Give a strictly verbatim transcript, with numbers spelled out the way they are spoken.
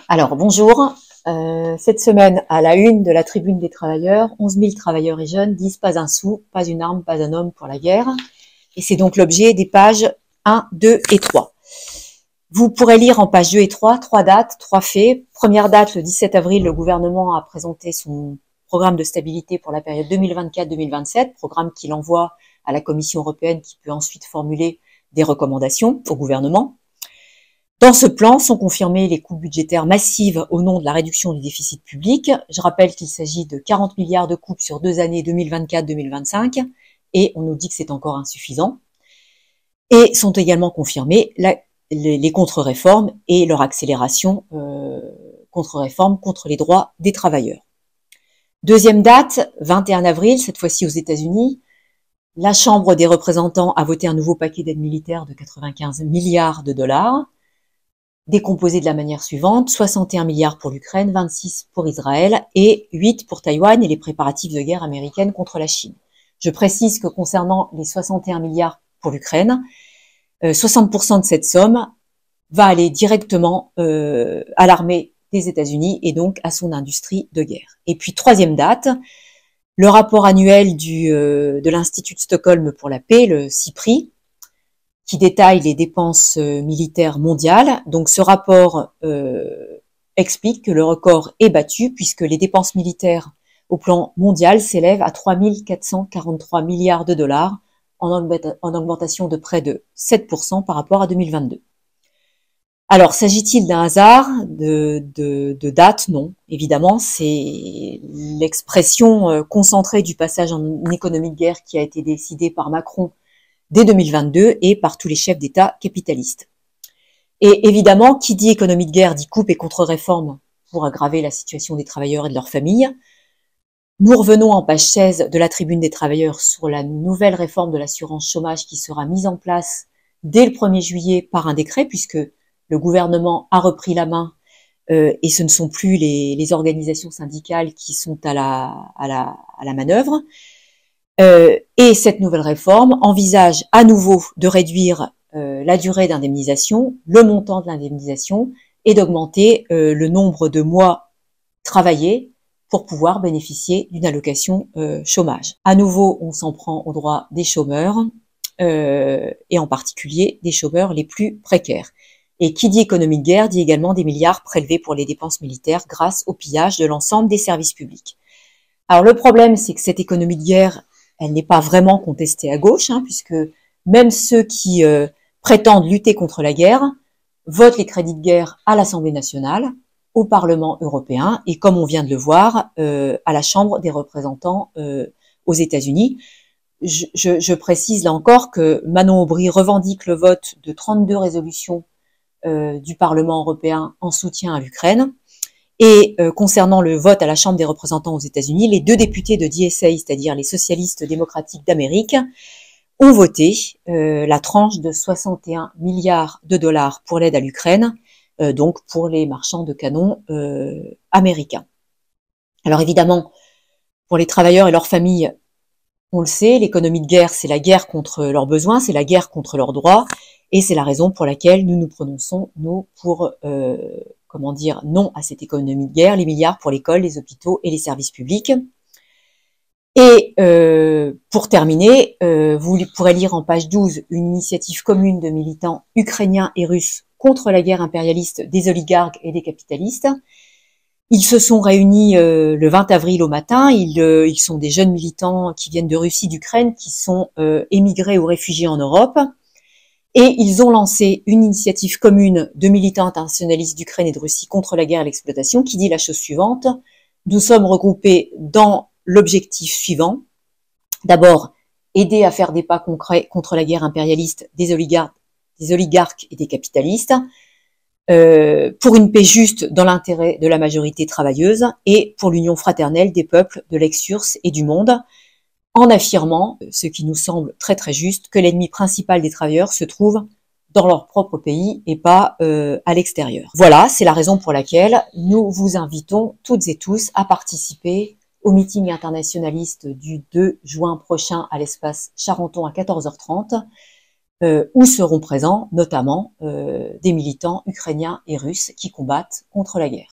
Alors bonjour, euh, cette semaine à la une de la Tribune des travailleurs, onze mille travailleurs et jeunes disent pas un sou, pas une arme, pas un homme pour la guerre. Et c'est donc l'objet des pages un, deux et trois. Vous pourrez lire en pages deux et trois, trois dates, trois faits. Première date, le dix-sept avril, le gouvernement a présenté son programme de stabilité pour la période deux mille vingt-quatre deux mille vingt-sept, programme qu'il envoie à la Commission européenne qui peut ensuite formuler des recommandations au gouvernement. Dans ce plan sont confirmées les coupes budgétaires massives au nom de la réduction du déficit public. Je rappelle qu'il s'agit de quarante milliards de coupes sur deux années deux mille vingt-quatre deux mille vingt-cinq et on nous dit que c'est encore insuffisant. Et sont également confirmées la, les, les contre-réformes et leur accélération euh, contre-réformes contre les droits des travailleurs. Deuxième date, vingt et un avril, cette fois-ci aux États-Unis, la Chambre des représentants a voté un nouveau paquet d'aide militaire de quatre-vingt-quinze milliards de dollars, décomposé de la manière suivante, soixante et un milliards pour l'Ukraine, vingt-six pour Israël et huit pour Taïwan et les préparatifs de guerre américaine contre la Chine. Je précise que concernant les soixante et un milliards pour l'Ukraine, euh, soixante pour cent de cette somme va aller directement euh, à l'armée des États-Unis et donc à son industrie de guerre. Et puis troisième date, le rapport annuel du, euh, de l'Institut de Stockholm pour la paix, le CIPRI, qui détaille les dépenses euh, militaires mondiales. Donc ce rapport euh, explique que le record est battu puisque les dépenses militaires au plan mondial s'élèvent à trois mille quatre cent quarante-trois milliards de dollars en, en augmentation de près de sept pour cent par rapport à deux mille vingt-deux. Alors, s'agit-il d'un hasard de, de, de date? Non, évidemment, c'est l'expression euh, concentrée du passage en économie de guerre qui a été décidée par Macron dès deux mille vingt-deux et par tous les chefs d'État capitalistes. Et évidemment, qui dit économie de guerre dit coupe et contre-réforme pour aggraver la situation des travailleurs et de leurs familles. Nous revenons en page seize de la Tribune des travailleurs sur la nouvelle réforme de l'assurance chômage qui sera mise en place dès le premier juillet par un décret, puisque le gouvernement a repris la main euh, et ce ne sont plus les, les organisations syndicales qui sont à la, à la, à la manœuvre. Euh, et cette nouvelle réforme envisage à nouveau de réduire euh, la durée d'indemnisation, le montant de l'indemnisation et d'augmenter euh, le nombre de mois travaillés pour pouvoir bénéficier d'une allocation euh, chômage. À nouveau, on s'en prend aux droits des chômeurs euh, et en particulier des chômeurs les plus précaires. Et qui dit économie de guerre dit également des milliards prélevés pour les dépenses militaires grâce au pillage de l'ensemble des services publics. Alors le problème, c'est que cette économie de guerre, elle n'est pas vraiment contestée à gauche, hein, puisque même ceux qui euh, prétendent lutter contre la guerre votent les crédits de guerre à l'Assemblée nationale, au Parlement européen et, comme on vient de le voir, euh, à la Chambre des représentants euh, aux États-Unis. Je, je, je précise là encore que Manon Aubry revendique le vote de trente-deux résolutions euh, du Parlement européen en soutien à l'Ukraine. Et euh, concernant le vote à la Chambre des représentants aux États-Unis, les deux députés de D S A, c'est-à-dire les socialistes démocratiques d'Amérique, ont voté euh, la tranche de soixante et un milliards de dollars pour l'aide à l'Ukraine, euh, donc pour les marchands de canons euh, américains. Alors évidemment, pour les travailleurs et leurs familles, on le sait, l'économie de guerre, c'est la guerre contre leurs besoins, c'est la guerre contre leurs droits, et c'est la raison pour laquelle nous nous prononçons, nous, pour... Euh, comment dire, non à cette économie de guerre, les milliards pour l'école, les hôpitaux et les services publics. Et euh, pour terminer, euh, vous pourrez lire en page douze une initiative commune de militants ukrainiens et russes contre la guerre impérialiste des oligarques et des capitalistes. Ils se sont réunis euh, le vingt avril au matin. Ils, euh, ils sont des jeunes militants qui viennent de Russie, d'Ukraine, qui sont euh, émigrés ou réfugiés en Europe. Et ils ont lancé une initiative commune de militants internationalistes d'Ukraine et de Russie contre la guerre et l'exploitation qui dit la chose suivante. Nous sommes regroupés dans l'objectif suivant. D'abord, aider à faire des pas concrets contre la guerre impérialiste des oligarques, des oligarques et des capitalistes, euh, pour une paix juste dans l'intérêt de la majorité travailleuse et pour l'union fraternelle des peuples de l'ex-U R S S et du monde, en affirmant, ce qui nous semble très très juste, que l'ennemi principal des travailleurs se trouve dans leur propre pays et pas euh, à l'extérieur. Voilà, c'est la raison pour laquelle nous vous invitons toutes et tous à participer au meeting internationaliste du deux juin prochain à l'espace Charenton à quatorze heures trente. euh, où seront présents notamment euh, des militants ukrainiens et russes qui combattent contre la guerre.